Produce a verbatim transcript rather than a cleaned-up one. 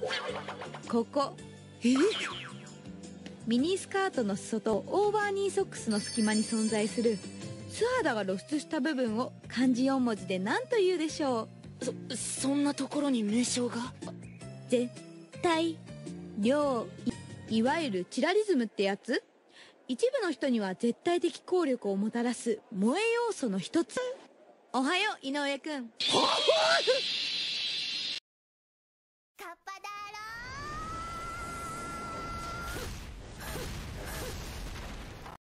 ここ。 え？ ミニスカートの裾とオーバーニーソックスの隙間に存在する素肌が露出した部分を漢字よん文字で何と言うでしょう？そそんなところに名称が？ 絶対領域、いわゆるチラリズムってやつ。一部の人には絶対的効力をもたらす萌え要素の一つ。おはよう井上くん。